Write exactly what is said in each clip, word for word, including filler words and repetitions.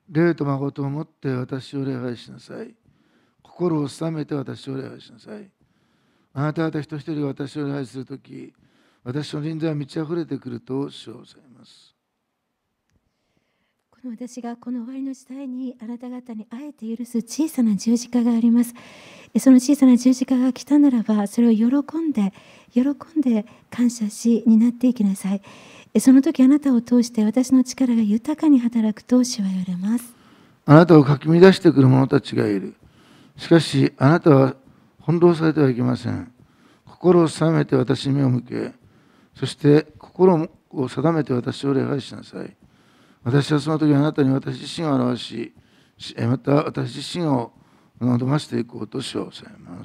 霊と誠をもって私を礼拝しなさい。心を定めて私を礼拝しなさい。あなた方一人一人が私を礼拝するとき、私の臨在は満ち溢れてくると主はおっしゃいます。 この私がこの終わりの時代にあなた方にあえて許す小さな十字架があります。その小さな十字架が来たならば、それを喜んで喜んで感謝し担っていきなさい。その時あなたを通して私の力が豊かに働くと主は言われます。 あなたをかき乱してくる者たちがいる。しかしあなたは翻弄されてはいけません。心を定めて私に目を向け、そして心を定めて私を礼拝しなさい。私はその時あなたに私自身を表し、また私自身を望ませていこうと主はおっしゃいます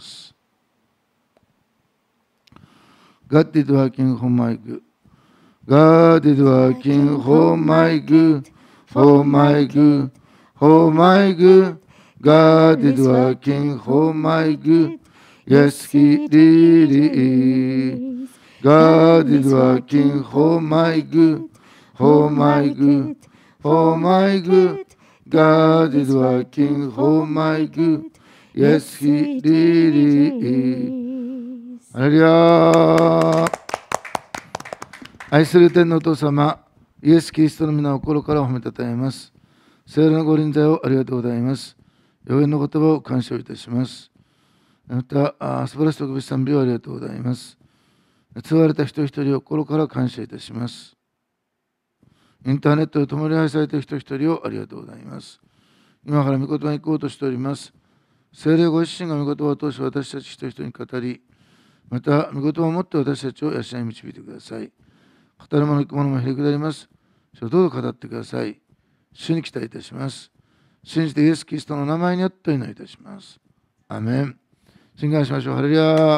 。God did working for my good. God did working for my good, for my good, for my good. God did working for my good. Yes, He really is. God is working for my good, for my good, for my good. God is working for my good. Yes, He really is. ハレルヤ。愛する天のお父様、イエス・キリストの皆を心から褒めたたえます。聖霊のご臨在をありがとうございます。予言の言葉を感謝いたします。また、素晴らしい特別賛美をありがとうございます。救われた一人一人を心から感謝いたします。インターネットで共に愛された一人一人をありがとうございます。今から御言葉に行こうとしております。聖霊ご自身が御言葉を通して私たち一人一人に語り、また御言葉をもって私たちを養い導いてください。語るもの聞くものもへりくだります。それをどうぞ語ってください。主に期待いたします。信じてイエス・キリストの名前によってお祈りいたします。アーメン。信願しましょう。ハレルヤ。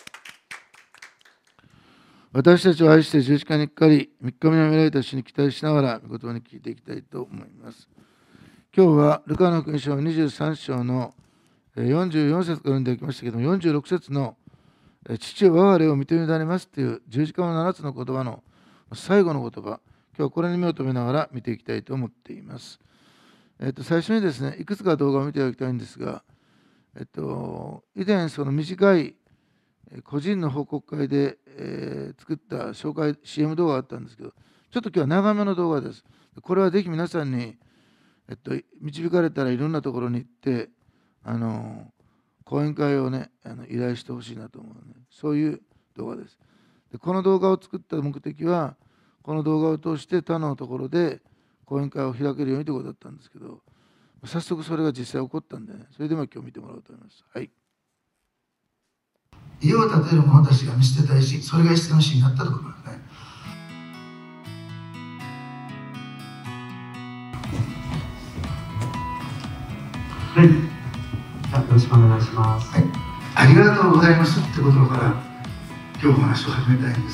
私たちを愛して十字架にかかり、三日目に見られた主に期待しながら、御言葉に聞いていきたいと思います。今日は、ルカの福音書にじゅうさん章のよんじゅうよん節から読んでいきましたけれども、よんじゅうろく節の父よ我が霊を見て委ねますという十字架のななつの言葉の最後の言葉、今日はこれに目を留めながら見ていきたいと思っています。えっと、最初にですね、いくつか動画を見ていただきたいんですが、えっと、以前、その短い個人の報告会で、えー、作った紹介 シーエム 動画があったんですけど、ちょっと今日は長めの動画です。これはぜひ皆さんに、えっと、導かれたらいろんなところに行って、あの講演会をね、あの依頼してほしいなと思う、ね、そういう動画です。で、この動画を作った目的は、この動画を通して他のところで講演会を開けるようにということだったんですけど、早速それが実際起こったんでね、それでも今日見てもらおうと思います。はい。家を建てる者たちが見捨てた石、それが石の石になったということですね。 はい。じゃあよろしくお願いします。 はい。ありがとうございますってことから今日お話を始めたいんです。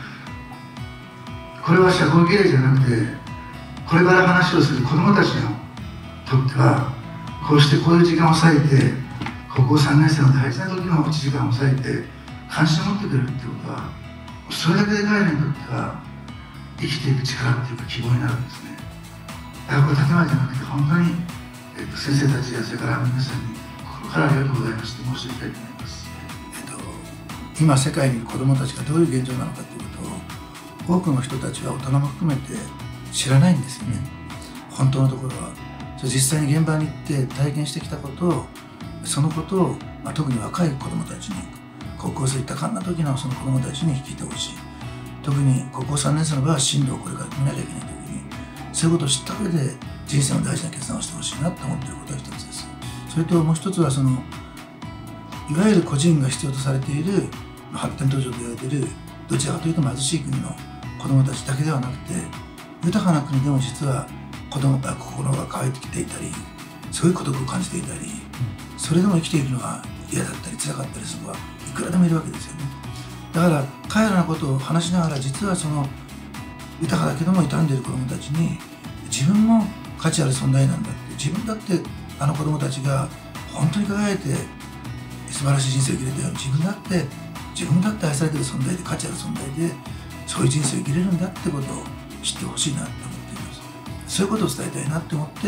これは社交儀礼じゃなくて、これから話をする子どもたちのとっては、こうしてこういう時間を割いて、高校さんねん生の大事な時のいちじかんを割いて関心を持ってくれるってことは、それだけで彼らにとっては生きていく力っていうか希望になるんですね。だからこれ建前じゃなくて、本当に、えっと、先生たちやそれから皆さんに心からありがとうございますと申し上げたいと思います。えっと、今世界にいる子どもたちがどういう現状なのかということを多くの人たちは大人も含めて知らないんですよね。本当のところは実際に現場に行って体験してきたことを、そのことを、まあ、特に若い子どもたちに、高校生多感な時のその子どもたちに聞いてほしい。特に高校さんねん生の場合は進路をこれから決めなきゃいけない時に、そういうことを知った上で人生の大事な決断をしてほしいなと思っていることが一つです。それともう一つは、そのいわゆる個人が必要とされている発展途上と言われている、どちらかというと貧しい国の子どもたちだけではなくて、豊かな国でも実は子供が心が乾いてきていたり、すごい孤独を感じていたり、それでも生きているのが嫌だったり辛かったりする人はいくらでもいるわけですよね。だから彼らのことを話しながら、実はその豊かだけども傷んでいる子どもたちに、自分も価値ある存在なんだって、自分だってあの子どもたちが本当に輝いて素晴らしい人生を生きれたように、自分だって自分だって愛されている存在で、価値ある存在で、そういう人生を生きれるんだってことを知ってほしいなと思っています。そういうことを伝えたいなって思って、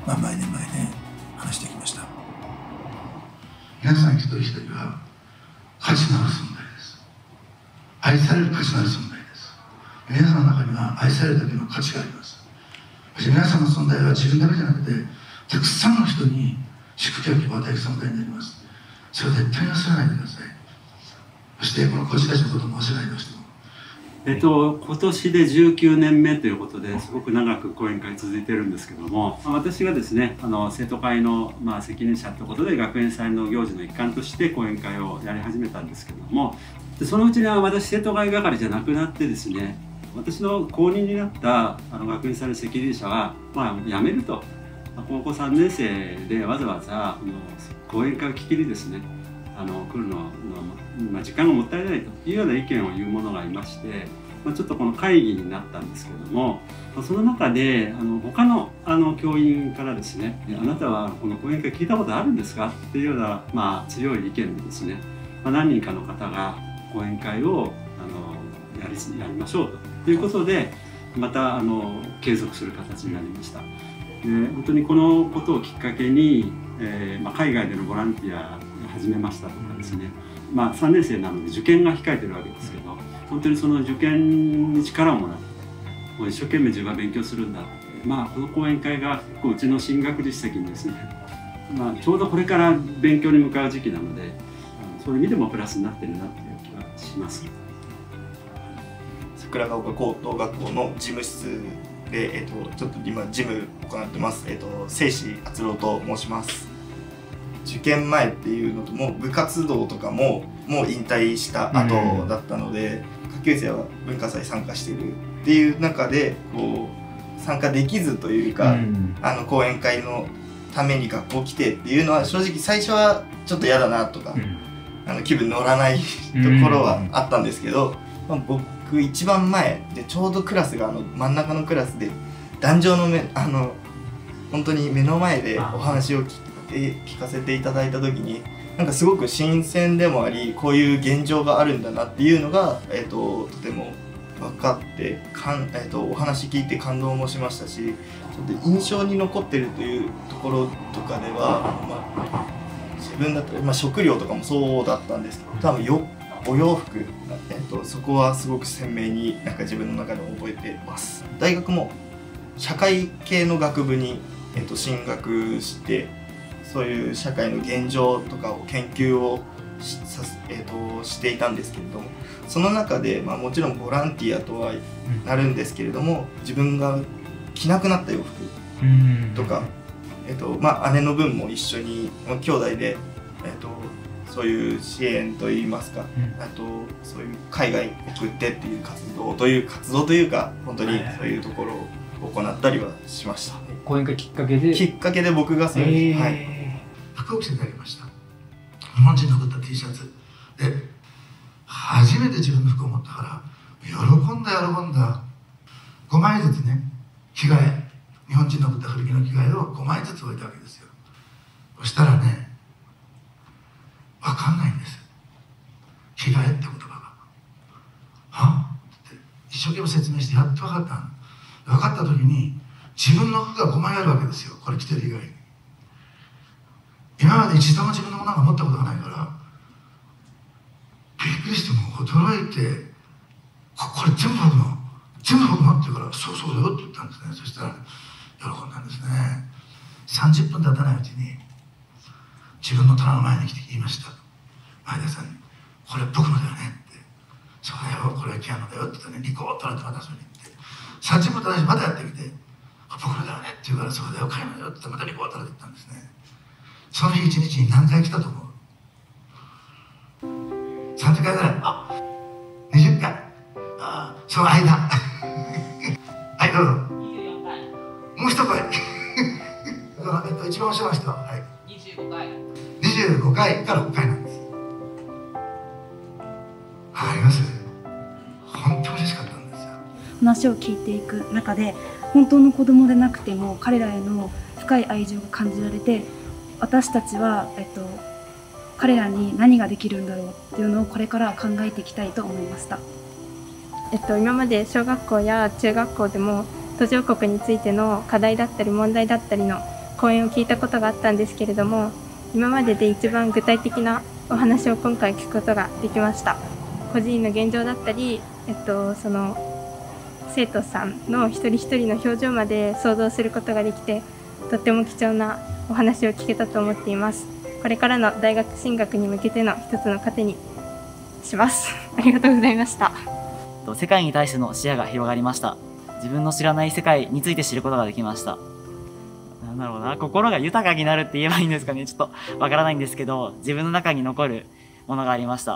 まあ、毎年毎年話してきました。皆さん一人一人は価値のある存在です。愛される価値のある存在です。皆さんの中には愛されるだけの価値があります。皆さんの存在は自分だけじゃなくて、たくさんの人に祝福を与える存在になります。それを絶対に忘れないでください。そしてこの子たちのことも忘れないでほしい。 えっと、今年でじゅうきゅうねんめということですごく長く講演会続いてるんですけども、私がですね、あの生徒会の、まあ、責任者ということで学園祭の行事の一環として講演会をやり始めたんですけども、でそのうちには私生徒会係じゃなくなってですね、私の後任になったあの学園祭の責任者は、まあ、辞めると、高校さんねん生でわざわざあの講演会を聞きにですね、あの来るのの、まあ、時間がもったいないというような意見を言う者がいまして、まあ、ちょっとこの会議になったんですけども、まあ、その中であの他のあの教員からですね「あなたはこの講演会聞いたことあるんですか?」っていうような、まあ、強い意見でですね、まあ、何人かの方が講演会をあのやり、やりましょうということで、またあの継続する形になりました。で本当にこのことをきっかけに、えーまあ、海外でのボランティア始めましたとかですね、まあ、さんねん生なので受験が控えてるわけですけど、本当にその受験に力をもらってもう一生懸命自分は勉強するんだって、まあ、この講演会が結構うちの進学実績にですね、まあ、ちょうどこれから勉強に向かう時期なので、そういう意味でもプラスになってるなっていう気がします。 桜ヶ丘高等学校の事務室で、えっと、ちょっと今事務行ってます、えっと、清志敦郎と申します。受験前っていうのとも部活動とかももう引退した後だったので、うん、下級生は文化祭参加してるっていう中でこう参加できずというか、うん、あの講演会のために学校来てっていうのは正直最初はちょっと嫌だなとか、うん、あの気分乗らないところはあったんですけど、うん、まあ、僕一番前でちょうどクラスがあの真ん中のクラスで壇上の目あの本当に目の前でお話を聞いて聞かせていただいた時になんかすごく新鮮でもあり、こういう現状があるんだなっていうのが、えー、ととても分かってかん、えー、とお話聞いて感動もしましたし、ちょっと印象に残ってるというところとかでは、まあ、自分だったら、まあ、食料とかもそうだったんですけど、多分よお洋服、えー、とそこはすごく鮮明になんか自分の中でも覚えてます。大学も社会系の学部に、えー、と進学して、そういう社会の現状とかを研究を し, さ、えー、としていたんですけれども、その中で、まあ、もちろんボランティアとはなるんですけれども、自分が着なくなった洋服とか、えーとまあ、姉の分も一緒に、まあ、兄弟で、えーとそういう支援といいますか、あとそういう海外送ってっていう活動という活動というか本当にそういうところを行ったりはしました。 講演会きっかけできっかけで僕がそういう、えー、はい、 服を着せていただきました。日本人の送った T シャツで初めて自分の服を持ったから喜んだ喜んだ。ごまいずつね、着替え、日本人の送った古着の着替えをごまいずつ置いたわけですよ。そしたらね、分かんないんです、着替えって言葉が。はって一生懸命説明してやっと分かったの。分かった時に自分の服がごまいあるわけですよ、これ着てる以外に。今まで一度も自分のものが持ったことがないからびっくりして、もう驚いて、これ全部僕の全部僕のって言うから、そうそうだよって言ったんですね。そしたら喜んだんですね。さんじゅっぷん経たないうちに自分の棚の前に来て言いました。前田さんに「これ僕のだよね」って「そうだよ、これはピアノだよ」って言ったらね、リコーッとなってまたそれに言ってさんじゅっぷん経たないうちにまたやってきて「僕のだよね」って言うから「そうだよ、買い物だよ」って言ってまたリコーッとなって言ったんですね。その日一日に何回来たと思う？さんじゅっかいぐらい。あ、にじゅっかい。あ、その間はい、どうぞ。 にじゅうよんかい。 もう一声えっと一番後ろの人は、はい、 にじゅうごかい。 にじゅうごかいからごかいなんです。あります。本当に嬉しかったんですよ。 話を聞いていく中で、本当の子供でなくても彼らへの深い愛情が感じられて、私たちは、えっと、彼らに何ができるんだろうっていうのをこれから考えていきたいと思いました。 えっと、今まで小学校や中学校でも途上国についての課題だったり問題だったりの講演を聞いたことがあったんですけれども、今までで一番具体的なお話を今回聞くことができました。個人の現状だったり、えっと、その生徒さんの一人一人の表情まで想像することができて、とっても貴重なお話を聞けたと思っています。これからの大学進学に向けての一つの糧にします。ありがとうございました。 世界に対しての視野が広がりました。自分の知らない世界について知ることができました。なんだろうな、心が豊かになるって言えばいいんですかね。ちょっとわからないんですけど、自分の中に残るものがありました。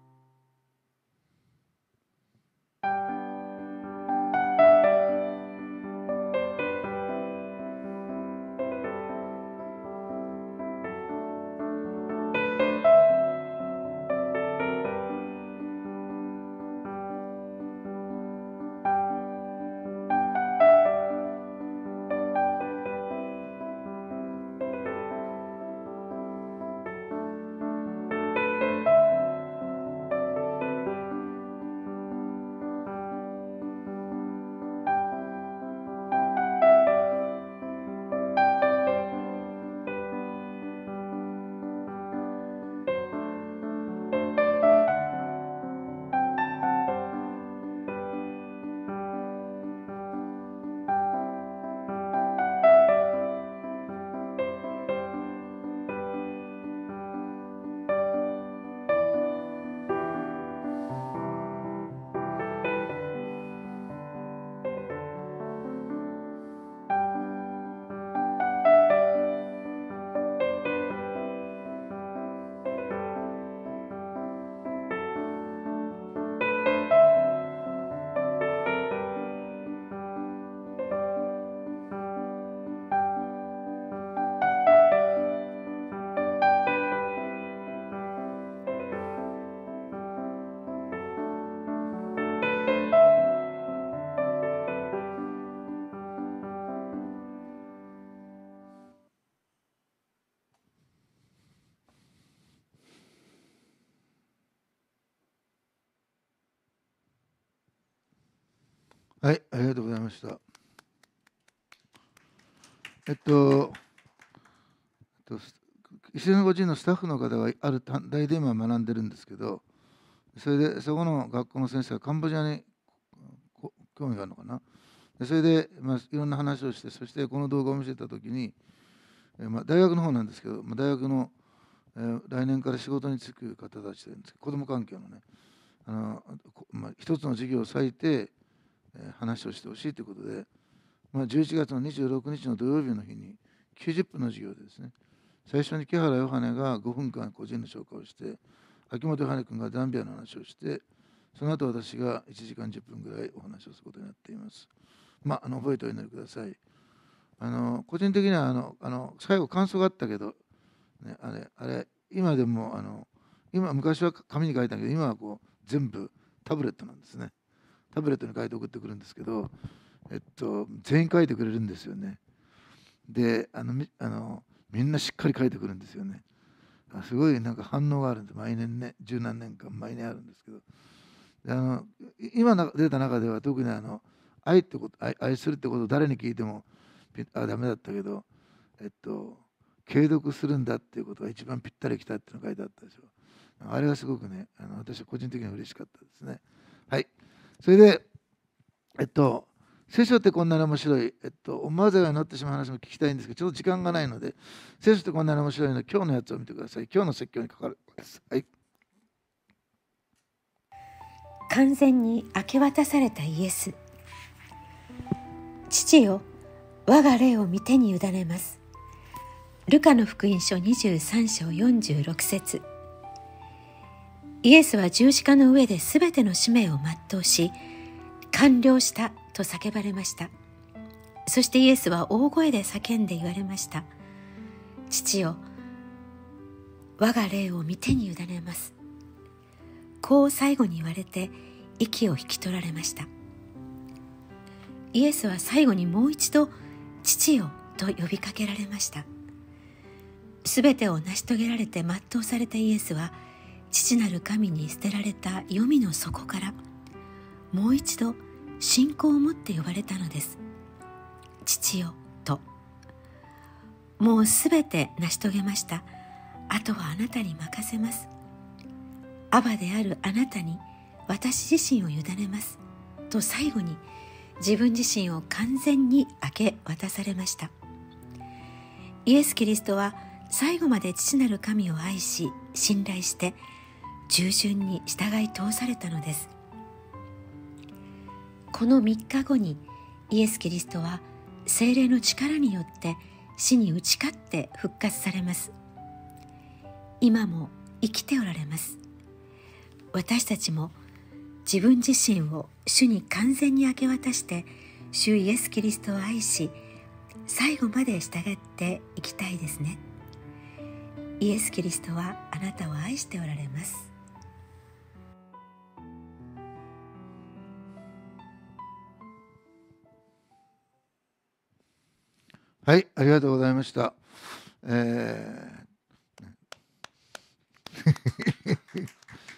はい、ありがとうございました。えっと、石のご人のスタッフの方がある大で今学んでるんですけど、それでそこの学校の先生はカンボジアに興味があるのかな。でそれで、まあ、いろんな話をして、そしてこの動画を見せたときに、えまあ、大学の方なんですけど、まあ、大学の、えー、来年から仕事に就く方たちなんですけど、子ども関係のね、あのまあ、一つの授業を割いて、話をしてほしいということで、まあ、じゅういちがつのにじゅうろくにちの土曜日の日にきゅうじゅっぷんの授業でですね、最初に木原ヨハネがごふんかん個人の紹介をして、秋元ヨハネ君がザンビアの話をして、その後私がいちじかんじゅっぷんぐらいお話をすることになっています。まあ、あの覚えておいてください。あの個人的にはあのあの最後感想があったけど、ね、あれ、あれ今でもあの今昔は紙に書いたけど、今はこう全部タブレットなんですね。タブレットに書いて送ってくるんですけど、えっと、全員書いてくれるんですよね。であのみあのみんなしっかり書いてくるんですよね。すごいなんか反応があるんです。毎年ね、十何年間毎年あるんですけど、であの今出た中では特にあの愛ってこと 愛, 愛するってことを誰に聞いてもあダメだったけど、えっと、継続するんだっていうことが一番ぴったりきたっていうのが書いてあったでしょ。あれがすごくね、あの私は個人的には嬉しかったですね。はい。それで、えっと、聖書ってこんなに面白い、えっと、思わずが乗ってしまう話も聞きたいんですけど、ちょっと時間がないので、聖書ってこんなに面白いので、今日のやつを見てください。今日の説教にかかるです。はい。 完全に明け渡されたイエス。父よ、我が霊を御手に委ねます。ルカの福音書にじゅうさんしょうよんじゅうろくせつ。イエスは十字架の上で全ての使命を全うし、完了したと叫ばれました。そしてイエスは大声で叫んで言われました。父よ、我が霊を御手に委ねます。こう最後に言われて息を引き取られました。イエスは最後にもう一度父よと呼びかけられました。すべてを成し遂げられて全うされたイエスは、父なる神に捨てられた黄泉の底からもう一度信仰を持って呼ばれたのです。父よと。 もうすべて成し遂げました。あとはあなたに任せます。アバであるあなたに私自身を委ねます。と最後に自分自身を完全に明け渡されました。イエス・キリストは最後まで父なる神を愛し、信頼して従順に従い通されたのです。このみっかごにイエス・キリストは聖霊の力によって死に打ち勝って復活されます。今も生きておられます。私たちも自分自身を主に完全に明け渡して主イエス・キリストを愛し、最後まで従っていきたいですね。イエス・キリストはあなたを愛しておられます。 はい、ありがとうございました。えー、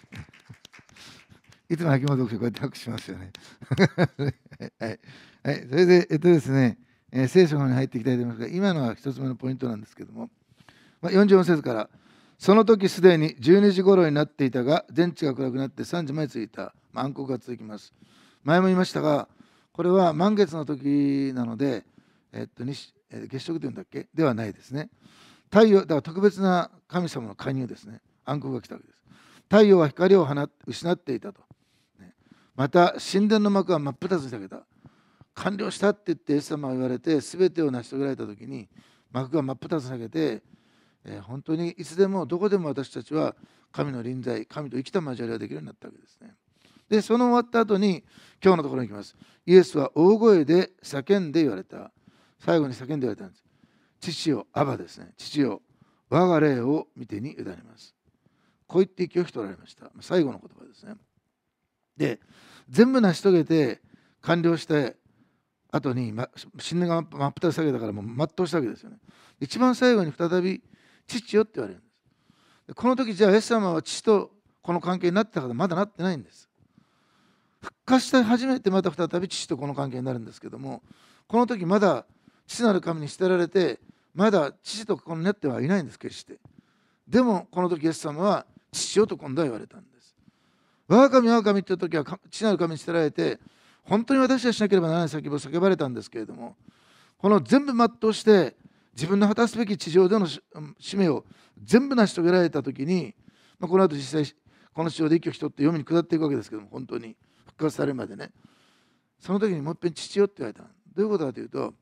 いつも秋元牧師こうやって拍手しますよね。はい、はい、それで、えっとですね、えー、聖書の方に入っていきたいと思いますが、今のは一つ目のポイントなんですけども、まあ、よんじゅうよん節から、その時すでにじゅうにじ頃になっていたが、全地が暗くなってさんじまでついた、まあ、暗黒が続きます。前も言いましたが、これは満月の時なので、えっと、月食というんだっけではないですね。太陽、だから特別な神様の加入ですね。暗黒が来たわけです。太陽は光を放っ失っていたと。また、神殿の幕は真っ二つに裂けた。完了したって言って、イエス様が言われて、すべてを成し遂げられたときに、幕が真っ二つに裂けて、えー、本当にいつでもどこでも私たちは神の臨在、神と生きた交わりができるようになったわけですね。で、その終わった後に、今日のところに行きます。イエスは大声で叫んで言われた。最後に叫んで言われたんです。父よ、アバですね。父よ、我が霊を見てに委ねます。こう言って息を引き取られました。最後の言葉ですね。で、全部成し遂げて完了して後に、ま、神殿が真っ二つ下げたからもう全うしたわけですよね。一番最後に再び父よって言われるんです。でこの時じゃあイエス様は父とこの関係になったかまだなってないんです。復活して初めてまた再び父とこの関係になるんですけども、この時まだ父なる神に捨てられてまだ父とこのなってはいないんです。決して。でもこの時イエス様は父よと今度は言われたんです。我が神我が神という時は父なる神に捨てられて本当に私はしなければならない叫びを叫ばれたんですけれども、この全部全うして自分の果たすべき地上での使命を全部成し遂げられた時に、まあ、この後実際この地上で息を引き取って読みに下っていくわけですけども、本当に復活されるまでね、その時にもう一遍父よって言われた。どういうことかというと、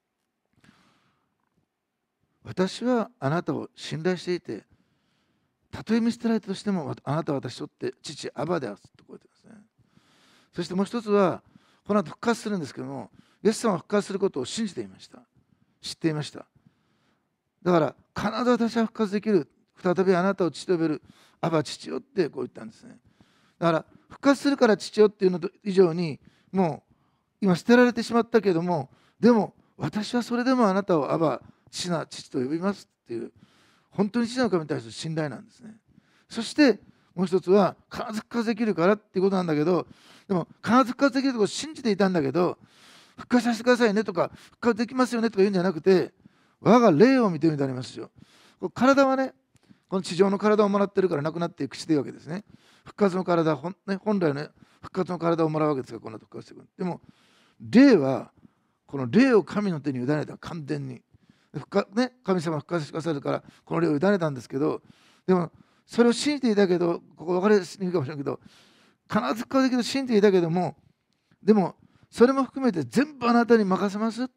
私はあなたを信頼していて、たとえ見捨てられたとしてもあなたは私とって父アバであるとこう言ってますね。そしてもう一つはこの後復活するんですけども、イエス様は復活することを信じていました。知っていました。だから必ず私は復活できる、再びあなたを父と呼べるアバ父よってこう言ったんですね。だから復活するから父よっていうの以上に、もう今捨てられてしまったけども、でも私はそれでもあなたをアバ父な父と呼びますっていう、本当に父の神に対する信頼なんですね。そしてもう一つは必ず復活できるからっていうことなんだけど、でも必ず復活できるところを信じていたんだけど、復活させてくださいねとか復活できますよねとか言うんじゃなくて、我が霊を見てみてありますよ。体はね、この地上の体をもらってるからなくなっていくしているわけですね。復活の体、本来の、ね、復活の体をもらうわけですが、この後復活してくる。でも霊はこの霊を神の手に委ねた。完全に復活、ね、神様が復活してくださるからこの霊を委ねたんですけど、でもそれを信じていたけど、ここ分かりにくいかもしれないけど、必ず復活できると信じていたけども、でもそれも含めて全部あなたに任せますって。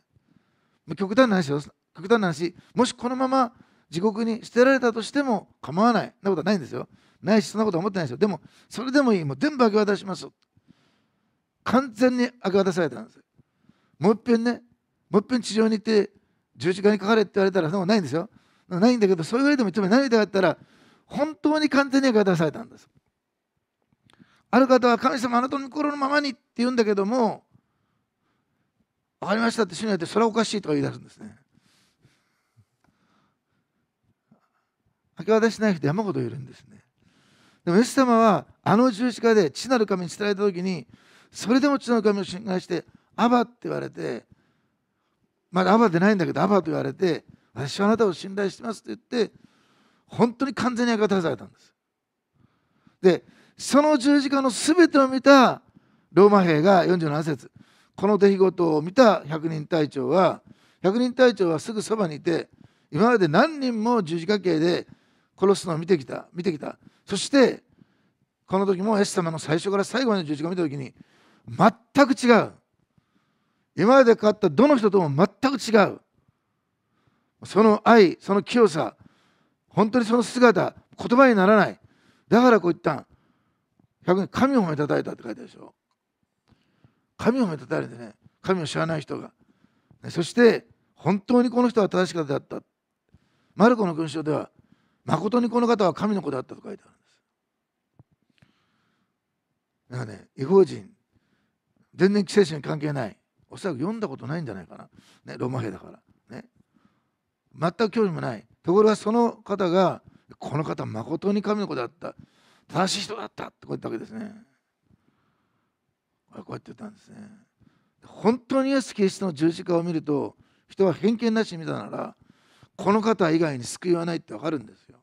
極端な話よ、極端な話、もしこのまま地獄に捨てられたとしても構わない。そんなことはないんですよ。ないし、そんなことは思ってないですよ。でもそれでもいい、もう全部明け渡します。完全に明け渡されたんです。もう一遍ね、もう一遍地上に行って十字架にかかれって言われたら、そんなことないんですよ。ないんだけど、そう言われてもいつも何だったら本当に完全に明け渡されたんです。ある方は神様あなたの心のままにって言うんだけども、分かりましたって主に言われて、それはおかしいとか言い出すんですね。明け渡しない人山ほどいるんですね。でもイエス様はあの十字架で父なる神に捨てられた時に、それでも父なる神を信頼してアバって言われて、まだアバでないんだけどアバと言われて、 私はあなたを信頼してますって言って、本当に完全に焼き渡されたんです。で、その十字架のすべてを見たローマ兵がよんじゅうなな節、この出来事を見た百人隊長は、百人隊長はすぐそばにいて、今まで何人も十字架刑で殺すのを見てきた、見てきた。そして、この時もイエス様の最初から最後まで十字架を見た時に、全く違う。今まで変わったどの人とも全く違う。その愛、その清さ、本当にその姿、言葉にならない。だからこう言ったん。百人、神を褒めたたえたって書いてあるでしょ。神を褒めたたえるんでね、神を知らない人が。そして、本当にこの人は正しかった。マルコの勲章では、誠にこの方は神の子だったと書いてあるんです。だからね、異邦人、全然既成種に関係ない。おそらく読んだことないんじゃないかな。ね、ローマ兵だから。ね。全く興味もない。ところがその方が、この方は誠に神の子だった。正しい人だったってこう言ったわけですね。こうやって言ったんですね。本当にイエス・キリストの十字架を見ると、人は偏見なしに見たなら、この方以外に救いはないって分かるんですよ。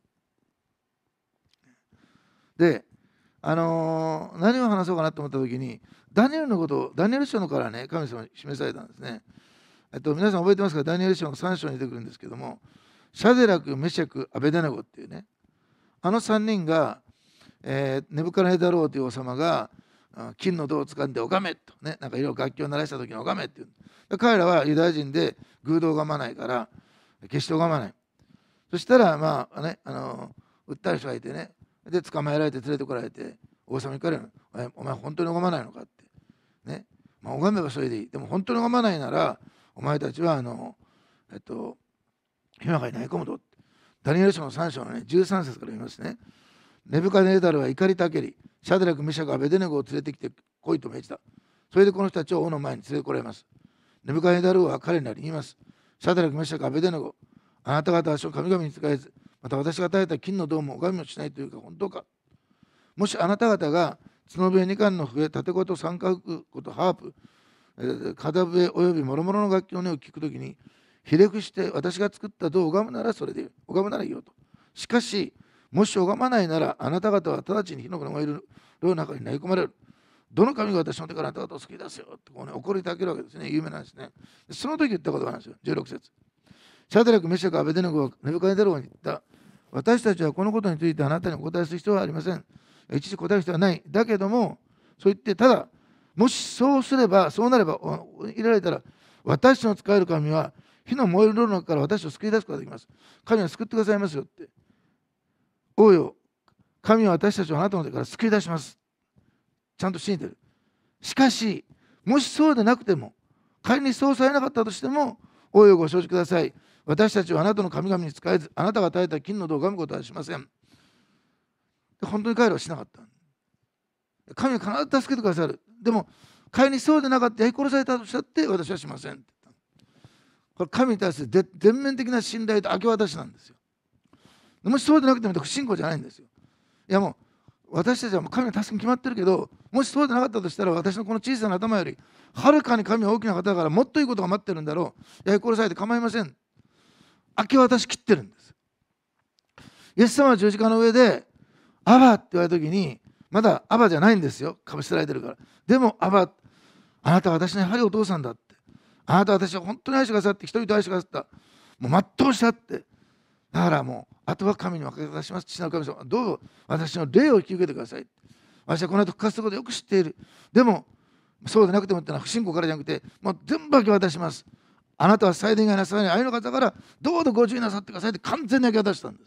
で、あのー、何を話そうかなと思った時に、ダニエルのことを、ダニエル書のからね、神様に示されたんですね。えっと、皆さん覚えてますか？ダニエル書のさん章に出てくるんですけども、シャデラク、メシャク、アベデナゴっていうね、あのさんにんが、えー、ネブカネダローという王様が金の銅を掴んで拝めとね、なんかいろいろ楽器を鳴らした時に拝めっていう。彼らはユダヤ人で偶像を拝まないから決して拝まない。そしたらまあね、あの売った人がいてね、で捕まえられて連れてこられて王様に彼らに「お前本当に拝まないのか」ってね、まあ、拝めばそれでいい。でも本当に拝まないならお前たちはあのえっと火の中に投げ込むと。ダニエル書のさん章のねじゅうさん節から言いますね。ネブカネダルは怒りたけり、シャデラク、メシャク、アベデネゴを連れてきて来いと命じた。それでこの人たちを王の前に連れてこられます。ネブカネダルは彼らに言います。シャデラク、メシャク、アベデネゴ、あなた方は神々に仕えず、また私が与えた金の銅も拝みもしないというか本当か。もしあなた方が角笛、二冠の笛、盾琴、三角琴、ハープ、片笛および諸々の楽器の音を聞くときに、ひれ伏して私が作った銅を拝むならそれでいい。拝むならいいよと。しかし、もし拝まないなら、あなた方は直ちに火の燃える炉の中に投げ込まれる。どの神が私の手からあなた方を救い出すよってこう、ね、怒りたけるわけですね。有名なんですね。その時言ったことなんですよ。じゅうろく節。シャデラク、メシャク、アベデネゴはネブカネダル王に言った。私たちはこのことについてあなたにお答えする必要はありません。一時答える必要はない。だけども、そう言って、ただ、もしそうすれば、そうなれば、入れられたら、私の使える神は火の燃える炉の中から私を救い出すことができます。神は救ってくださいますよって。王よ、神は私たちをあなたの手から救い出します。ちゃんと信じてる。しかし、もしそうでなくても、仮にそうされなかったとしても、王よご承知ください。私たちはあなたの神々に仕えず、あなたが与えた金の銅を拝むことはしません。本当に彼らはしなかった。神は必ず助けてくださる。でも、仮にそうでなかったら殺されたとしたって私はしませんって言った。これ神に対する全面的な信頼と明け渡しなんですよ。もしそうでなくても不信仰じゃないんですよ。いやもう私たちはもう神の助けに決まってるけど、もしそうでなかったとしたら私のこの小さな頭よりはるかに神は大きな方だからもっといいことが待ってるんだろう。いや殺されて構いません。明け渡しきってるんです。イエス様は十字架の上でアバって言われた時にまだアバじゃないんですよ。かぶせられてるから。でもアバ、あなたは私のやはりお父さんだって。あなたは私は本当に愛してくださって人々愛してくださった。もう全うしたって。だからもうあとは神にお任せします。父なる神様、どうぞ私の霊を引き受けてください。私はこの後復活することをよく知っている。でもそうでなくてもってのは不信仰からじゃなくて、もう全部明け渡します。あなたは最善がなさらに愛の方だからどうぞご自由なさってくださいって完全に明け渡したんです。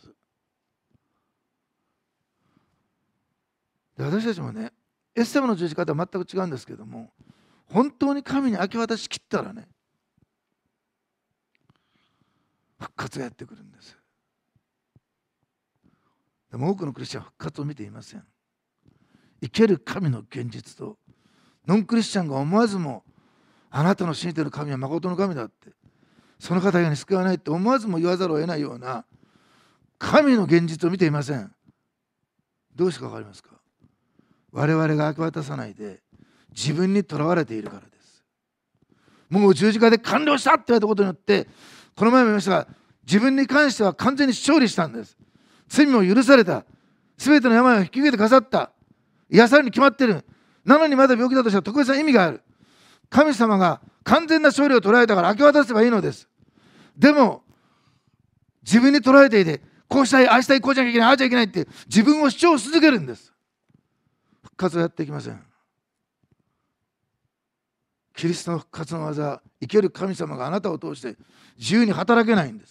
で私たちもね、イエス様の十字架とは全く違うんですけども、本当に神に明け渡しきったらね、復活がやってくるんです。でも多くのクリスチャンは復活を見ていません。生ける神の現実と、ノンクリスチャンが思わずもあなたの信じている神は誠の神だって、その方以外に救わないって思わずも言わざるを得ないような神の現実を見ていません。どうしてか分かりますか？我々が明け渡さないで自分にとらわれているからです。もう十字架で完了したって言われたことによって、この前も言いましたが、 自分に関しては完全に勝利したんです。罪も許された。すべての病を引き受けて飾った。癒されるに決まってる。なのにまだ病気だとしたら特別な意味がある。神様が完全な勝利を捉えたから明け渡せばいいのです。でも自分に捉えていて、こうしたい、ああしたい、こうじゃなきゃいけない、ああじゃいけないって自分を主張し続けるんです。復活はやっていきません。キリストの復活の技、生ける神様があなたを通して自由に働けないんです。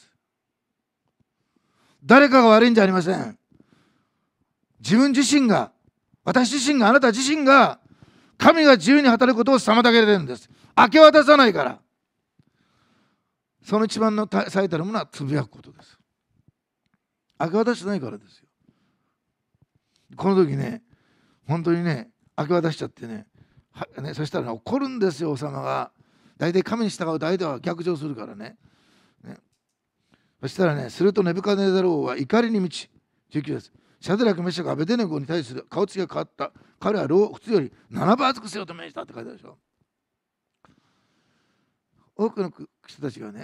誰かが悪いんじゃありません。自分自身が、私自身が、あなた自身が神が自由に働くことを妨げられるんです。明け渡さないから。その一番の最たるものはつぶやくことです。明け渡してないからですよ。この時ね、本当にね、明け渡しちゃってね、はねそしたら、ね、怒るんですよ、王様が。大体神に従うと相手は逆上するからね。ねそしたらね、するとネブカデネザル王は怒りに満ち、じゅうきゅうです。シャドラク、メシャク、アベデネゴに対する顔つきが変わった。彼は老普通よりななばい厚くせよと命じたって書いてあるでしょ。多くの人たちがね、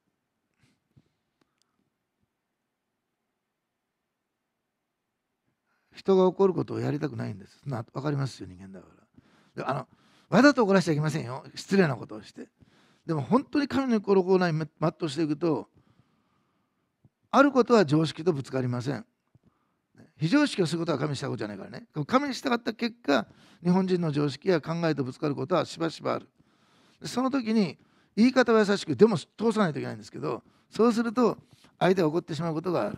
人が怒ることをやりたくないんです。な分かりますよ、人間だから。であのわざと怒らせちゃいけませんよ、失礼なことをして。でも本当に神の心を全うしていくと、あることは常識とぶつかりません。非常識をすることは神にしたことじゃないからね。神に従った結果、日本人の常識や考えとぶつかることはしばしばある。その時に言い方は優しく、でも通さないといけないんですけど、そうすると相手が怒ってしまうことがある。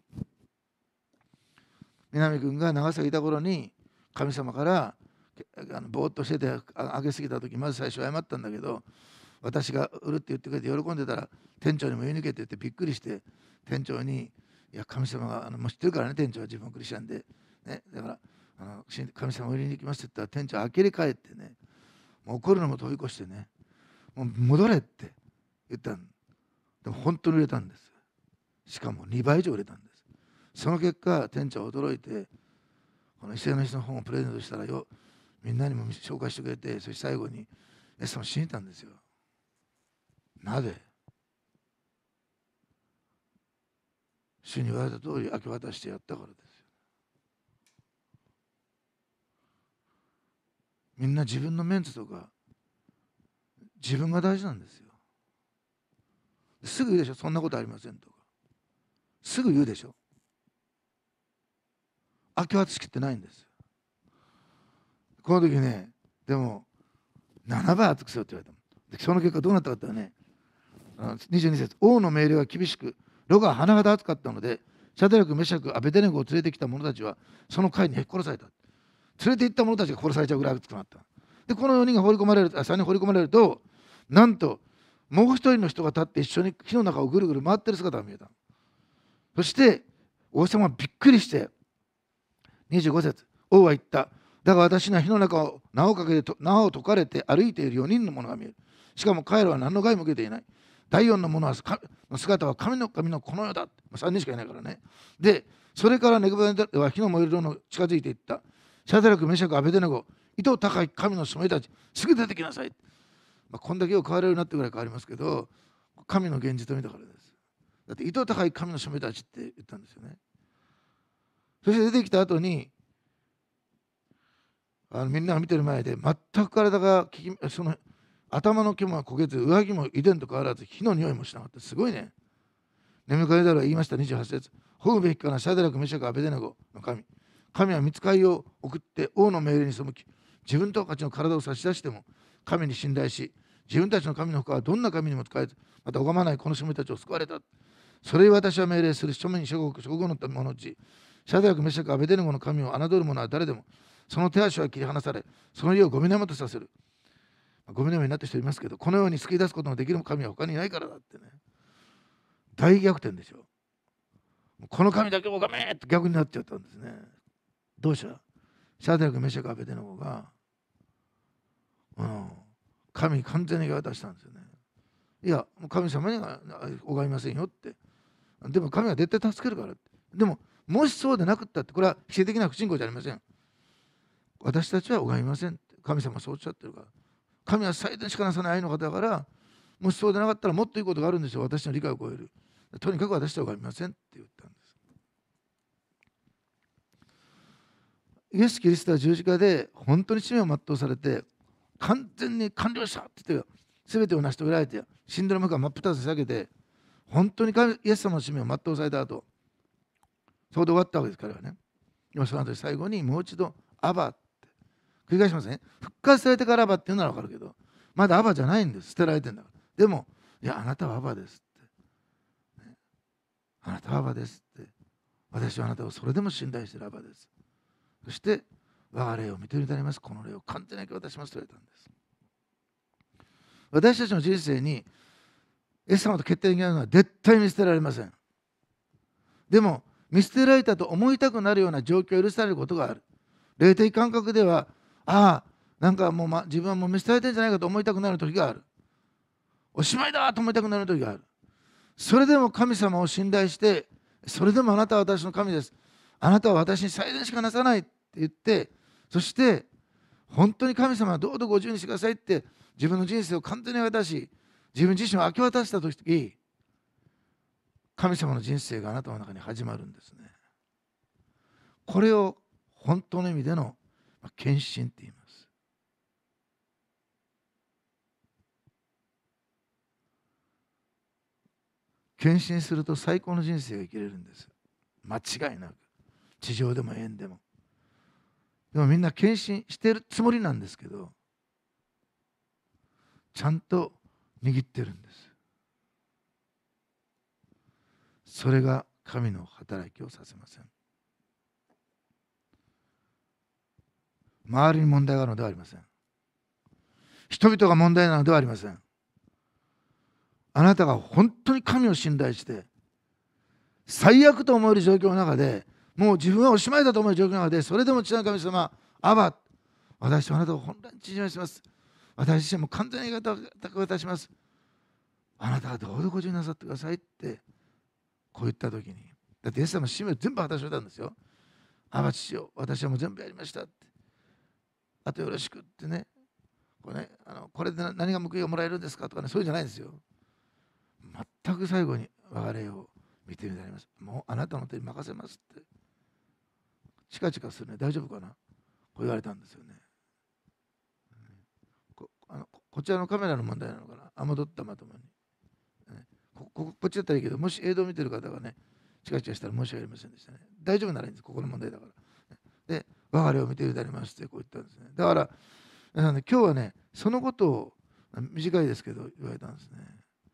南君が長崎いた頃に神様からあのぼーっとしててあげすぎた時、まず最初謝ったんだけど、私が売るって言ってくれて喜んでたら店長にも言い抜けて言ってびっくりして、店長にいや神様があのもう知ってるからね、店長は自分クリスチャンで、ね、だからあの神様を売りに行きますって言ったら店長あきれ返ってね、もう怒るのも飛び越してね、もう戻れって言ったんでも本当に売れたんです。しかもにばい以上売れたんです。その結果店長は驚いて、この異性の人の本をプレゼントしたらよ、みんなにも紹介してくれて、そして最後にイエス様を信じたんですよ。なぜ？主に言われた通り明け渡してやったからですよ。みんな自分のメンツとか自分が大事なんですよ。すぐ言うでしょ、そんなことありませんとか。すぐ言うでしょ。明け渡しきってないんですよ。この時ね、でもななばい厚くせよって言われたもん。でその結果どうなったかってね、にじゅうに節、王の命令は厳しく、炉が甚だ熱かったので、シャデラク、メシャク、アベデネゴを連れてきた者たちはその会に殺された。連れて行った者たちが殺されちゃうぐらい熱くなった。で、このよにんが放り込まれる、さんにん放り込まれると、なんともう一人の人が立って一緒に火の中をぐるぐる回ってる姿が見えた。そして王様はびっくりして、にじゅうご節、王は言った。だが私には火の中を縄をかけて縄を解かれて歩いているよにんの者が見える。しかも彼らは何の害も受けていない。第四の者はの姿は神の神のこの世だ。さんにんしかいないからね。で、それからネブカデネザルは火の燃える炉の近づいていった。シャデラク、メシャク、アベデネゴ、糸高い神の染めたち、すぐ出てきなさい。まあ、こんだけを変われるようになってぐらい変わりますけど、神の現実を見たからです。だって糸高い神の染めたちって言ったんですよね。そして出てきた後に、あのみんなが見てる前で全く体がきその頭の毛も焦げず、上着も以前と変わらず、火の匂いもしなかった。すごいね。ネブカデネザルは言いました。にじゅうはち節、ホウべきかなシャデラク、メシャク、アベデネゴの神。神は御使いを送って王の命令に背き、自分たちの体を差し出しても神に信頼し、自分たちの神の他はどんな神にも使えず、また拝まないこのしもべたちを救われた。それを私は命令する庶民諸国諸国の者のうち、シャデラク、メシャク、アベデネゴの神を侮る者は誰でも、その手足は切り離され、その家をゴミ山とさせる。ゴミ山になった人いますけど、このように救い出すことのできる神は他にいないからだってね。大逆転でしょ。この神だけを拝めって逆になっちゃったんですね。どうした？シャデラク、メシャク、アベデネゴが、うん、神に完全に渡したんですよね。いや、神様には拝みませんよって。でも神は絶対助けるからって。でも、もしそうでなくったって、これは否定的な不信仰じゃありません。私たちは拝みませんって。神様はそうおっしゃってるから。神は最善しかなさない愛の方だから、もしそうでなかったらもっといいことがあるんですよ。私の理解を超える。 とにかく私とは見ませんって言ったんです。イエス・キリストは十字架で本当に使命を全うされて、完全に完了したって言って、全てを成し遂げられて、死んでる向か真っ二つに下げて、本当にイエス様の使命を全うされた後、そこで終わったわけです、彼はね。でもその後最後にもう一度、アバって繰り返しますね。復活されてからアバっていうなら分かるけど、まだアバじゃないんです。捨てられてるんだから。でも、いや、あなたはアバですって。ね、あなたはアバですって。私はあなたをそれでも信頼しているアバです。そして、我が霊を見ているであります。この霊を完全に明け渡しますと言われたんです。私たちの人生に、イエス様と決定的なのは絶対見捨てられません。でも、見捨てられたと思いたくなるような状況を許されることがある。霊的感覚では、ああ、なんかもう、ま、自分はもう見捨てられてるんじゃないかと思いたくなる時がある。おしまいだと思いたくなる時がある。それでも神様を信頼して、それでもあなたは私の神です。あなたは私に最善しかなさないって言って、そして本当に神様はどうぞご自由にしてくださいって自分の人生を完全に渡し、自分自身を明け渡した時、神様の人生があなたの中に始まるんですね。これを本当の意味での献身って言います。献身すると最高の人生が生きれるんです。間違いなく。地上でも縁でも。でもみんな献身してるつもりなんですけど、ちゃんと握ってるんです。それが神の働きをさせません。周りに問題があるのではありません。人々が問題なのではありません。あなたが本当に神を信頼して最悪と思える状況の中で、もう自分はおしまいだと思える状況の中で、それでも父なる神様、アバ、私はあなたを本当に縮めします。私自身も完全に高く渡します。あなたはどうぞご自由になさってくださいってこう言った時に、だってイエス様の使命を全部果たし終えたんですよ。アバ父よ、私はもう全部やりましたって、あとよろしくってね、これね、あのこれで何が報いがもらえるんですかとかね、そういうんじゃないんですよ。全く最後に我が霊を見てみられます。もうあなたの手に任せますって。チカチカするね、大丈夫かな、こう言われたんですよね。こあのこちらのカメラの問題なのかな、あ、戻ったまともに。こ, こ, こっちだったらいいけど、もし映像を見てる方がね、チカチカしたら申し訳ありませんでしたね。大丈夫ならいいんです、ここの問題だから。で、我が霊を見ているでありますってこう言ったんですね。だから、皆さんね、今日はね、そのことを短いですけど言われたんですね。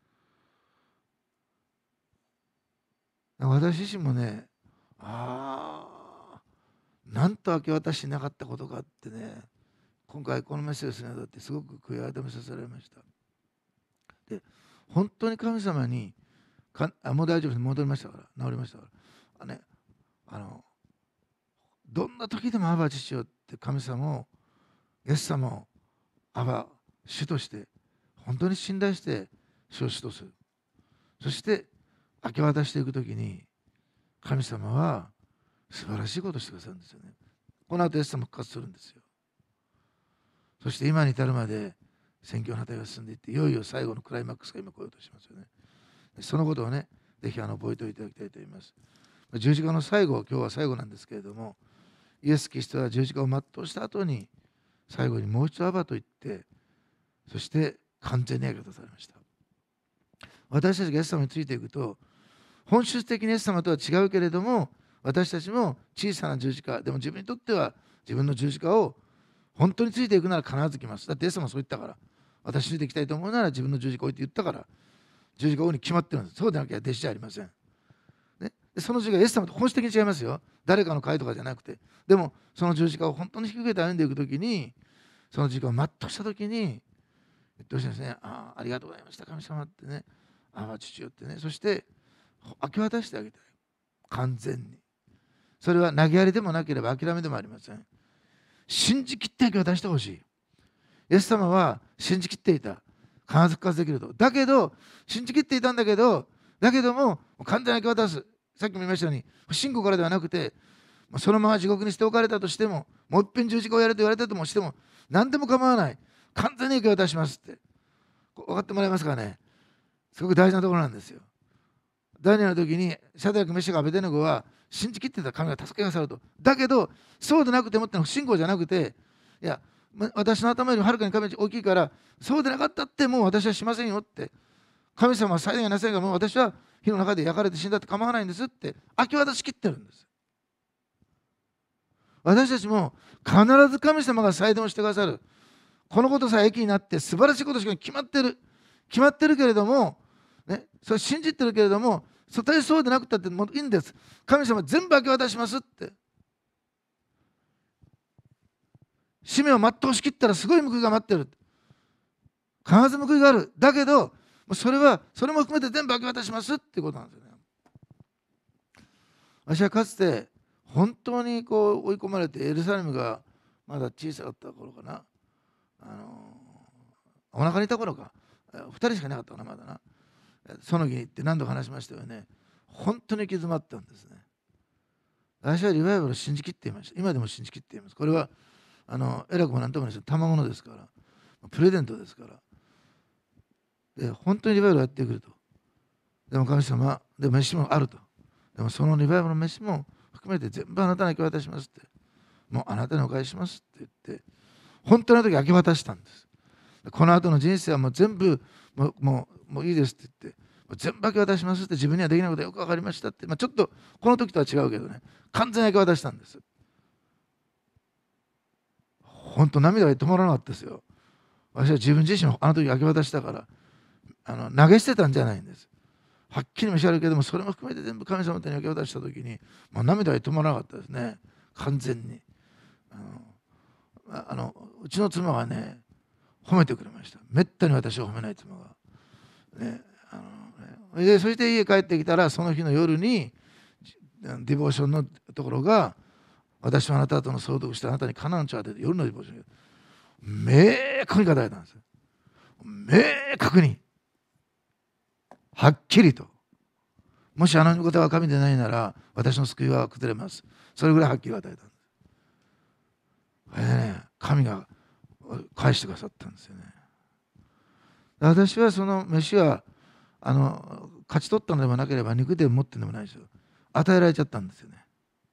私自身もね、ああ、なんと明け渡してなかったことかってね、今回このメッセージするにあたってすごく悔い改めさせられました。で、本当に神様にかあ、もう大丈夫です、戻りましたから、治りましたから、あ、ね、あのどんな時でもアバ父よって神様を、イエス様をアバ主として本当に信頼して主を主とする。そして明け渡していくときに神様は素晴らしいことをしてくださるんですよね。この後イエス様復活するんですよ。そして今に至るまで宣教の旗が進んでいって、いよいよ最後のクライマックスが今来ようとしますよね。そのことをね、ぜひあの覚えておいていただきたいと思います。十字架の最後、今日は最後なんですけれども、イエス・キリストは十字架を全うした後に最後にもう一度アバと言って、そして完全に明け渡されました。私たちがイエス様についていくと、本質的にイエス様とは違うけれども、私たちも小さな十字架、でも自分にとっては自分の十字架を本当についていくなら必ず来ます。だってイエス様はそう言ったから、私についていきたいと思うなら自分の十字架を置いて言ったから、十字架を追うに決まってるんです。そうでなきゃ弟子じゃありません。ね、でその十字架、イエス様と本質的に違いますよ。誰かの会とかじゃなくて。でも、その十字架を本当に引き受けて歩んでいくときに、その十字架を全うしたときに、言ってほしいですね。ああ、ありがとうございました、神様ってね。ああ、父よってね。そして、明け渡してあげたい。完全に。それは投げやりでもなければ諦めでもありません。信じきって明け渡してほしい。イエス様は信じきっていた。必ず復活できると。だけど、信じきっていたんだけど、だけども、完全に明け渡す。さっきも言いましたように、不信仰からではなくて、そのまま地獄に捨て置かれたとしても、もう一遍十字架をやると言われたともしても、何でも構わない。完全に明け渡しますって。分かってもらえますかね。すごく大事なところなんですよ。 ダニエルの時にシャドラクメシャクアベデネゴは信じきってた神が助けがさると。だけどそうでなくてもってのは不信仰じゃなくて、いや私の頭よりもはるかに神は大きいからそうでなかったってもう私はしませんよって、神様は最大がなせんがもう私は火の中で焼かれて死んだって構わないんですって明け渡しきってるんです。私たちも必ず神様が裁断してくださる。このことさえ益になって素晴らしいことしか決まってる決まってるけれども、ね、それ信じてるけれども、そたそうでなくたってもういいんです。神様全部明け渡しますって。使命を全うしきったらすごい報いが待ってる。必ず報いがある。だけどそれはそれも含めて全部明け渡しますっていうことなんですよね。私はかつて本当にこう追い込まれて、エルサレムがまだ小さかった頃かな、あのお腹にいた頃か、ふたりしかいなかったかな、まだな。その日に行って何度か話しましたよね。本当に行き詰まったんですね。私はリバイバルを信じきっていました。今でも信じきっています。これはあの偉くも何ともないです。賜物ですから、プレゼントですから。で本当にリバイバルをやってくると。でも神様で飯もあると。でもそのリバイバルの飯も含めて全部あなたに明け渡しますって、もうあなたにお返ししますって言って、本当の時明け渡したんです。この後の人生はもう全部もうもうもういいですって言って、もう全部明け渡しますって、自分にはできないことはよく分かりましたって、まあ、ちょっとこの時とは違うけどね、完全に明け渡したんです。本当涙が止まらなかったですよ。私は自分自身をあの時明け渡したから、あの投げ捨てたんじゃないんです。はっきり召し上がるけども、それも含めて全部神様の手に明け渡した時に、もう涙が止まらなかったですね、完全に。あのあのうちの妻はね、褒めてくれました。めったに私を褒めない妻が。ね、あのね、でそして家帰ってきたら、その日の夜にディボーションのところが、私はあなたとの相続してあなたにカナン地を当てて、夜のディボーション明確に語られたんです。明確にはっきりと。もしあの御言葉が神でないなら私の救いは崩れます。それぐらいはっきり与えたんです。これでね、神が返してくださったんですよね。私はその飯はあの勝ち取ったのでもなければ肉でも持ってんでもないですよ。与えられちゃったんですよね。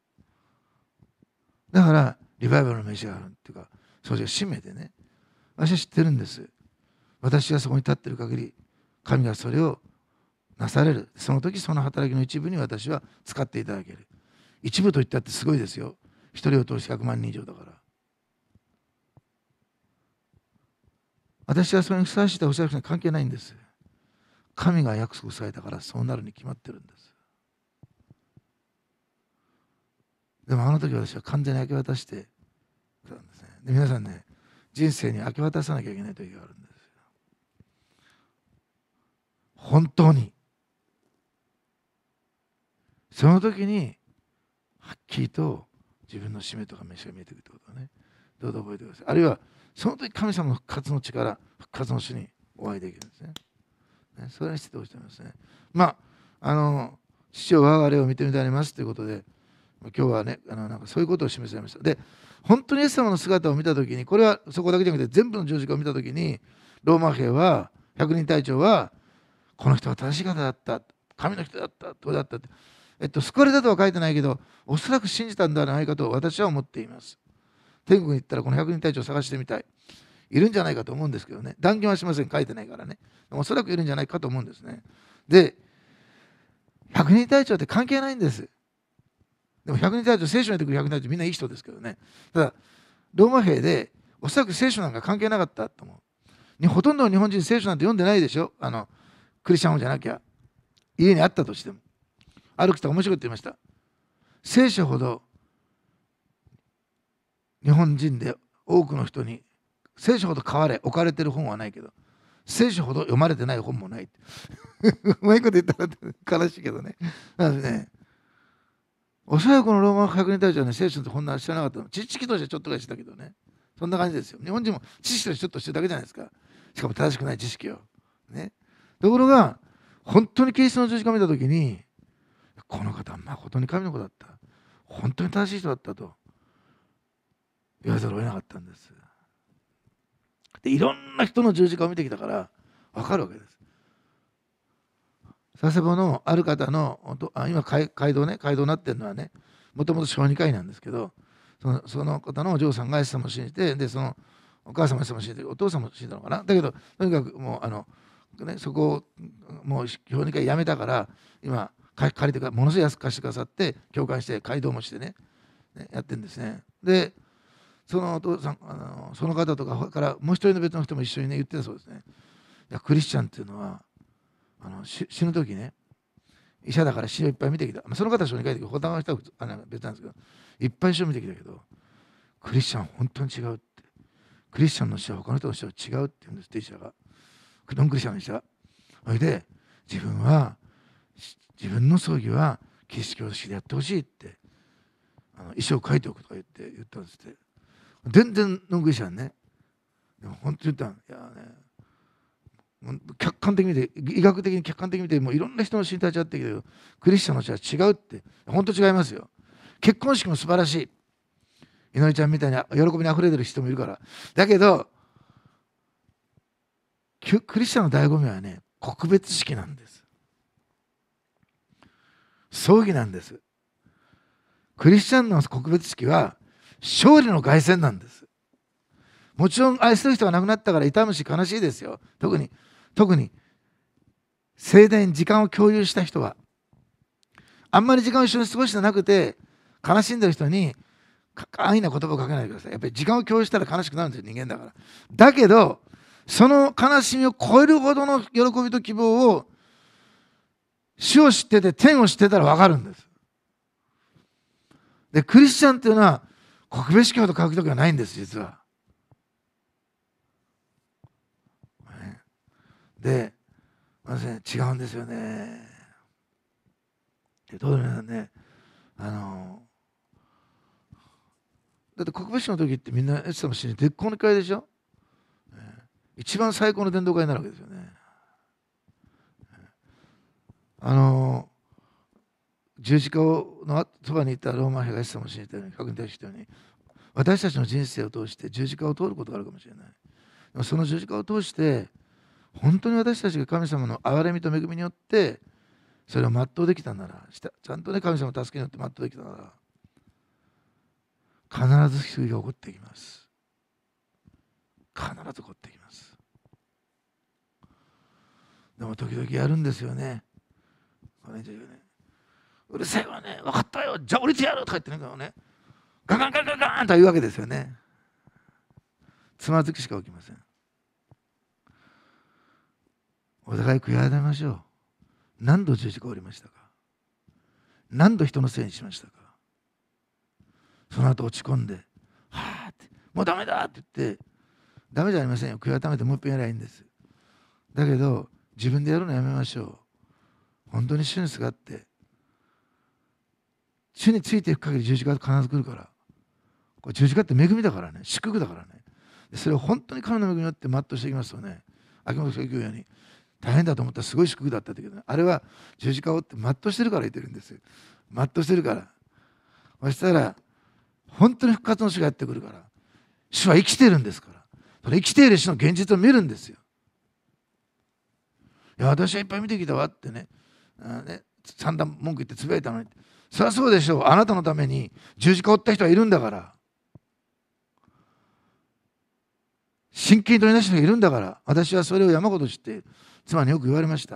だからリバイバルの飯があるっていうか、そういう使命でね、私は知ってるんです。私がそこに立ってる限り神がそれをなされる。その時その働きの一部に私は使っていただける。一部といったってすごいですよ。一人を通してひゃくまんにん以上だから。私はそれにふさわしいとおっしゃる人に関係ないんです。神が約束されたからそうなるに決まってるんです。でもあの時私は完全に明け渡してたんですね。で皆さんね、人生に明け渡さなきゃいけない時があるんですよ。本当に。その時にはっきりと自分の使命とか飯が見えてくるってことをね、どうぞ覚えてください。あるいはその時神様の復活の力、復活の主にお会いできるんですね。ね、それにしてほしいと思いますね。まあ、あの、父を我が霊を見てみたいありますということで、今日はね、あのなんかそういうことを示されました。で、本当にイエス様の姿を見たときに、これはそこだけじゃなくて全部の十字架を見たときに、ローマ兵は、百人隊長は、この人は正しい方だった、神の人だった、どうだったって、えっと、救われたとは書いてないけど、おそらく信じたんではないかと私は思っています。天国に行ったらこの百人隊長を探してみたい。いるんじゃないかと思うんですけどね。断言はしません。書いてないからね。おそらくいるんじゃないかと思うんですね。で、百人隊長って関係ないんです。でも百人隊長、聖書に出てくる百人隊長みんないい人ですけどね。ただ、ローマ兵でおそらく聖書なんか関係なかったと思う。ほとんどの日本人聖書なんて読んでないでしょ。あの、クリスチャンじゃなきゃ。家にあったとしても。ある人が面白いこと言いました。聖書ほど日本人で多くの人に聖書ほど買われ置かれてる本はないけど、聖書ほど読まれてない本もない。うまいこと言ったら悲しいけどね。なのでね、おそらくこのローマ百人隊長はね、聖書ってこんな知らなかったの。知識としてちょっとぐらいしたけどね。そんな感じですよ。日本人も知識としてちょっとしてるだけじゃないですか。しかも正しくない知識を。ね。ところが、本当にキリストの十字架を見たときに、この方は誠に神の子だった。本当に正しい人だったと言わざるを得なかったんです。で、いろんな人の十字架を見てきたから分かるわけです。 佐世保のある方のあ今街道ね街道になってるのはねもともと小児科医なんですけど、そのその方のお嬢さんがイエス様を信じて、でそのお母様もイエス様を信じてお父さんも信じたのかな。だけどとにかくもうあの、ね、そこをもう小児科医やめたから今借りてからものすごい安く貸してくださって共感して街道もしてねねやってるんですね。でそのお父さんあのその方とかからもう一人の別の人も一緒にね言ってたそうですね。いやクリスチャンっていうのはあの死ぬ時ね医者だから死をいっぱい見てきた、まあ、その方は小児科医だけど他の人はあの別なんですけどいっぱい死を見てきたけどクリスチャンは本当に違うって、クリスチャンの死は他の人の死は違うって言うんですって医者が、ノンクリスチャンの医者。それで自分は自分の葬儀はキリスト教式でやってほしいってあの遺書を書いておくとか言って言ったんですって。全然ノンクリスチャンね。でも本当に言ったんいやね客観的に見て医学的に客観的に見てもういろんな人の死に立ち会ってきたけどクリスチャンの死は違うって本当違いますよ。結婚式も素晴らしい、いのりちゃんみたいに喜びにあふれてる人もいるから。だけどクリスチャンの醍醐味はね告別式なんです。葬儀なんです。クリスチャンの告別式は勝利の凱旋なんです。もちろん愛する人が亡くなったから痛むし悲しいですよ。特に特に盛大に時間を共有した人は。あんまり時間を一緒に過ごしてなくて悲しんでる人に安易な言葉をかけないでください。やっぱり時間を共有したら悲しくなるんですよ、人間だから。だけどその悲しみを超えるほどの喜びと希望を死を知ってて天を知ってたら分かるんです。でクリスチャンっていうのは告別式ほど書くときはないんです実は。で、まずね、違うんですよね。でどう皆さんね、あのだって告別式の時ってみんなエス様死に絶好の会でしょ、ね、一番最高の伝道会になるわけですよね。あの十字架のそばにいたローマ兵がイエス様を信じたように確認対したように私たちの人生を通して十字架を通ることがあるかもしれない。でもその十字架を通して本当に私たちが神様の憐れみと恵みによってそれを全うできたなら、ちゃんとね神様の助けによって全うできたなら必ず救いが起こってきます。必ず起こってきます。でも時々やるんですよね。うるさいわね、分かったよ、じゃあ降りてやるとか言ってね、ガガンガンガンガンと言うわけですよね。つまずきしか起きません。お互い悔い改めましょう。何度十字架を降りましたか。何度人のせいにしましたか。その後落ち込んで、はあって、もうダメだって言って、ダメじゃありませんよ。悔い改めてもう一遍やればいいんです。だけど、自分でやるのやめましょう。本当に主にすがって、主についていく限り十字架は必ず来るから。これ十字架って恵みだからね、祝福だからね。それを本当に神の恵みによって全うしていきますとね、秋元さんが言うように、大変だと思ったらすごい祝福だったんだけど、ね、あれは十字架をって全うしてるから言ってるんですよ。全うしてるから。そしたら、本当に復活の主がやってくるから、主は生きてるんですから、その生きている主の現実を見るんですよ。いや、私はいっぱい見てきたわってね、あね散々文句言ってつぶやいたのに、そりゃそうでしょう。あなたのために十字架を負った人はいるんだから。真剣に取り出した人がいるんだから、私はそれを山ほど知っている。妻によく言われました。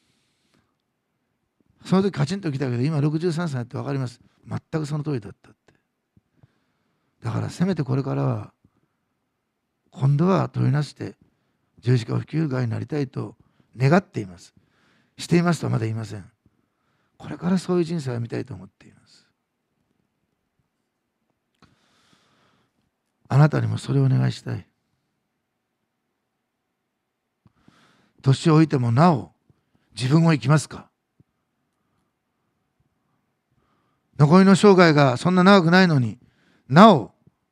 その時カチンときたけど、今ろくじゅうさんさいになって分かります。全くその通りだったって。だからせめてこれからは、今度は取りなして十字架を引き受ける側になりたいと願っています。していますとはまだ言いません。これからそういう人生を見たいと思っています。あなたにもそれをお願いしたい。年老いてもなお自分を生きますか。残りの生涯がそんな長くないのになお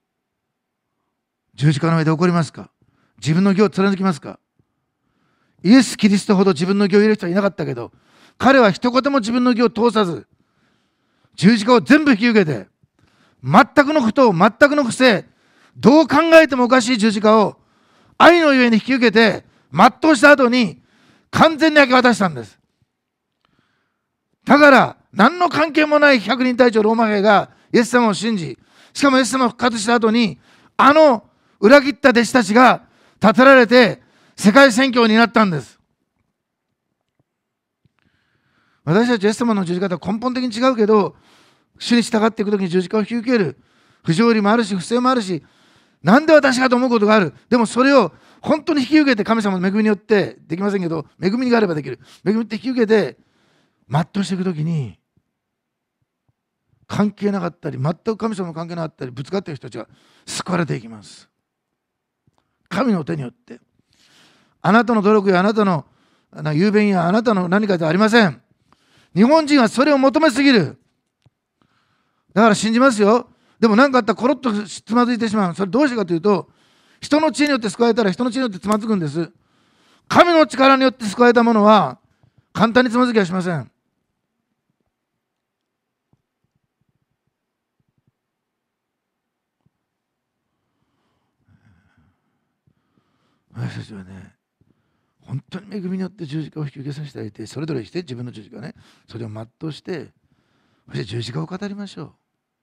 十字架の上で起こりますか。自分の義を貫きますか。イエス・キリストほど自分の義を入れる人はいなかったけど、彼は一言も自分の義を通さず十字架を全部引き受けて、全くのことを全くの不正、どう考えてもおかしい十字架を愛のゆえに引き受けて全うした後に完全に明け渡したんです。 だから何の関係もない百人隊長ローマ兵がイエス様を信じ、しかもイエス様を復活した後に、あの裏切った弟子たちが立てられて世界宣教になったんです。私たちイエス様の十字架は根本的に違うけど、主に従っていくときに十字架を引き受ける不条理もあるし、不正もあるし、なんで私がと思うことがある。でもそれを本当に引き受けて、神様の恵みによってできませんけど、恵みがあればできる。恵みって引き受けて全うしていくときに、関係なかったり、全く神様の関係なかったり、ぶつかっている人たちが救われていきます。神の手によって。あなたの努力やあなたの雄弁やあなたの何かではありません。日本人はそれを求めすぎる。だから信じますよ。でも何かあったらコロッとつまずいてしまう。それどうしてかというと、人の知恵によって救われたら人の知恵によってつまずくんです。神の力によって救われたものは簡単につまずきはしません。私たちはね、本当に恵みによって十字架を引き受けさせてあげて、それぞれして自分の十字架ね、それを全うして、そして十字架を語りましょう。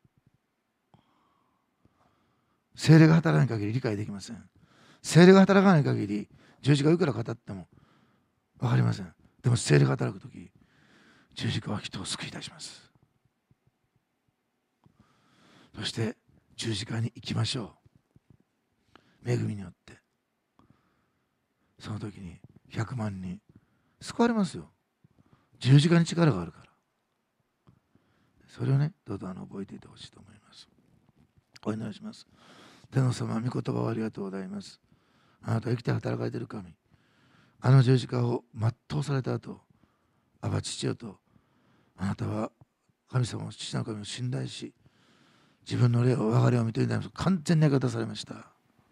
聖霊が働かない限り理解できません。聖霊が働かない限り十字架をいくら語っても分かりません。でも聖霊が働くとき、十字架は人を救い出します。そして十字架に行きましょう。恵みによって。その時にひゃくまんにん救われますよ。十字架に力があるから。それをね、どうぞあの覚えていてほしいと思います。お祈りします。天の様、御言葉をありがとうございます。あなたは生きて働かれている神。あの十字架を全うされた後、アバ父よと、あなたは神様を父なる神を信頼し、自分の霊を我が霊を認めていただき完全に明け渡されました。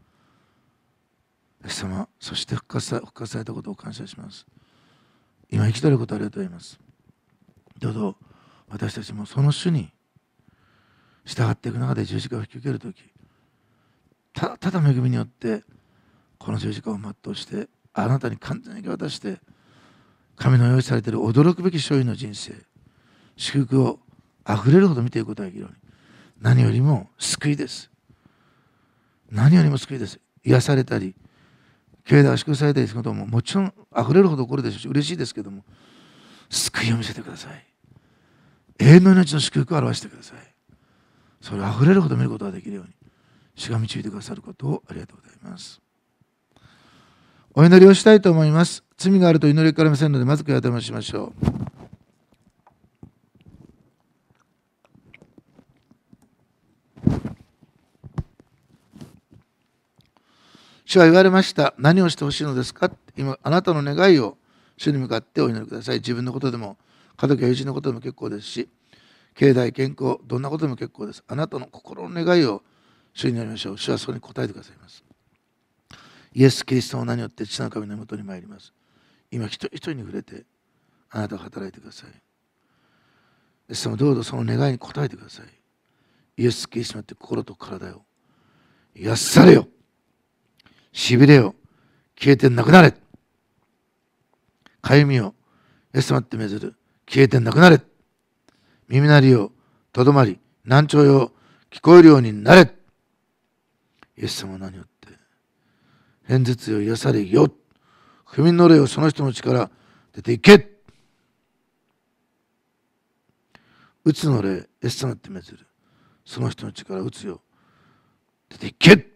イエス様、そして復活さ、復活されたことを感謝します。今生きていることをありがとうございます。どうぞ私たちもその主に従っていく中で十字架を引き受けるとき、ただただ恵みによってこの十字架を全うして、あなたに完全に渡して、神の用意されている驚くべき勝利の人生、祝福をあふれるほど見ていくことができるように、何よりも救いです。何よりも救いです。癒されたり、経済が祝福されたりすることももちろんあふれるほど起こるでしょうし、嬉しいですけども、救いを見せてください。永遠の命の祝福を表してください。それをあふれるほど見ることができるように、主が導いてくださることをありがとうございます。お祈りをしたいと思います。罪があると祈りからませんので、まず悔い改めをしましょう。主は言われました。何をしてほしいのですか？今、あなたの願いを主に向かってお祈りください。自分のことでも、家族や友人のことでも結構ですし、経済、健康、どんなことでも結構です。あなたの心の願いを主に祈りましょう。主はそれに答えてくださいます。イエス・キリストの名によって父なる神のもとに参ります。今、一人一人に触れて、あなたが働いてください。イエス様、どうぞその願いに応えてください。イエス・キリストによって心と体を癒されよ。しびれよ、消えてなくなれ。かゆみよ、イエス様ってめずる、消えてなくなれ。耳鳴りよ、とどまり、難聴よ、聞こえるようになれ。イエス様の名によって、片頭痛よ、癒されよ。不眠の霊をその人の力、出ていけ。うつの霊、イエス様ってめずる、その人の力、うつよ、出ていけ。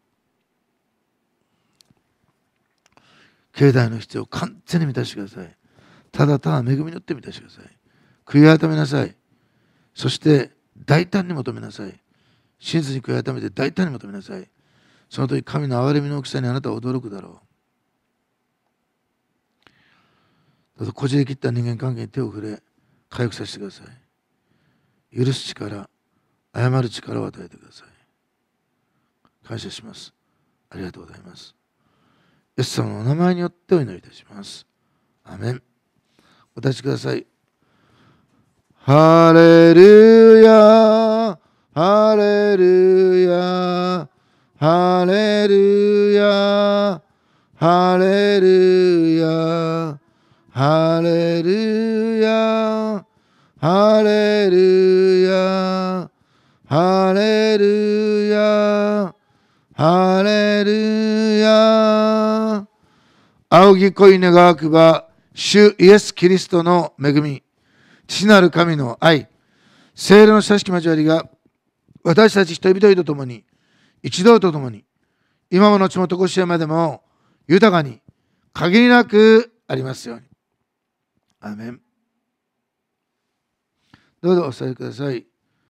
経済の必要を完全に満たしてください。ただただ恵みによって満たしてください。悔い改めなさい。そして大胆に求めなさい。真実に悔い改めて大胆に求めなさい。その時神の憐れみの大きさにあなたは驚くだろう。どうぞこじれ切った人間関係に手を触れ、回復させてください。許す力、謝る力を与えてください。感謝します。ありがとうございます。イエス様のお名前によってお祈りいたします。アメン。お立ちください。ハレルヤ、ハレルヤ、ハレルヤ、ハレルヤ、ハレルヤ、 ハレルヤ、ハレルヤ、ハレルヤ。仰ぎ恋願わくば、主イエス・キリストの恵み、父なる神の愛、聖霊の親しき交わりが、私たち人々と共に、一同と共に、今も後も常しえまでも、豊かに、限りなくありますように。アーメン。どうぞお座りください。